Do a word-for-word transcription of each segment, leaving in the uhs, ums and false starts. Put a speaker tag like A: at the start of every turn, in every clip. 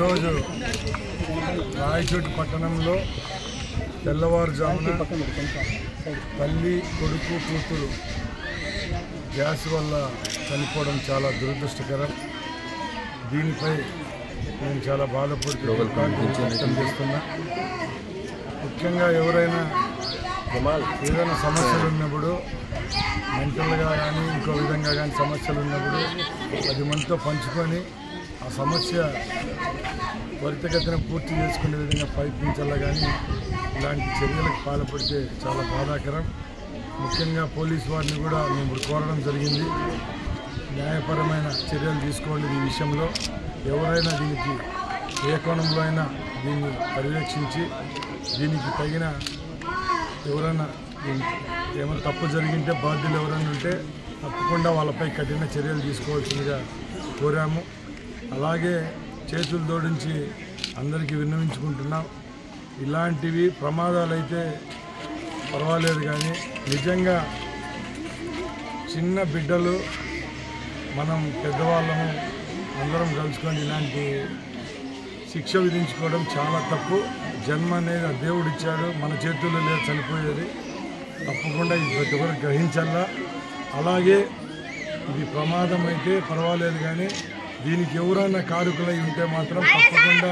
A: ఈరోజు రాయచోటి పట్టణంలో తెల్లవారుజామున తల్లి కొడుకు కూతురు గ్యాస్ వల్ల చనిపోవడం చాలా దురదృష్టకరం. దీనిపై నేను చాలా బాధపడుతూ వ్యక్తం చేస్తున్నా. ముఖ్యంగా ఎవరైనా ఏదైనా సమస్యలు ఉన్నప్పుడు, మెంటల్గా కానీ ఇంకో విధంగా కానీ సమస్యలు ఉన్నప్పుడు అది మనతో పంచుకొని ఆ సమస్య త్వరితగతిన పూర్తి చేసుకునే విధంగా ప్రయత్నించాలా. కానీ ఇలాంటి చర్యలకు పాల్పడితే చాలా బాధాకరం. ముఖ్యంగా పోలీసు వారిని కూడా మేము కోరడం జరిగింది, న్యాయపరమైన చర్యలు తీసుకోండి. ఈ విషయంలో ఎవరైనా దీనికి ఏ కోణంలో అయినా దీన్ని పర్యవేక్షించి దీనికి తగిన ఎవరైనా ఏమైనా తప్పు జరిగింటే బాధ్యులు ఎవరైనా ఉంటే తప్పకుండా వాళ్ళపై కఠిన చర్యలు తీసుకోవాల్సిందిగా కోరాము. అలాగే చేతులు జోడించి అందరికీ విన్నవించుకుంటున్నాం. ఇలాంటివి ప్రమాదాలు అయితే పర్వాలేదు, కానీ నిజంగా చిన్న బిడ్డలు మనం పెద్దవాళ్ళము అందరం కలుసుకొని ఇలాంటి శిక్ష విధించుకోవడం చాలా తప్పు. జన్మ అనేది ఆ దేవుడు ఇచ్చాడు, మన చేతుల్లో లేదు చనిపోయేది. తప్పకుండా ఇది ప్రతి ఒక్కరు గ్రహించాలా. అలాగే ఇది ప్రమాదం అయితే పర్వాలేదు, కానీ దీనికి ఎవరైనా కారకులై ఉంటే మాత్రం తప్పకుండా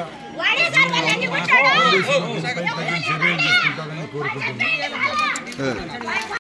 A: పోలీసులు దీనిపై తగిన చర్యలు తీసుకుంటారని కోరుకుంటున్నాను.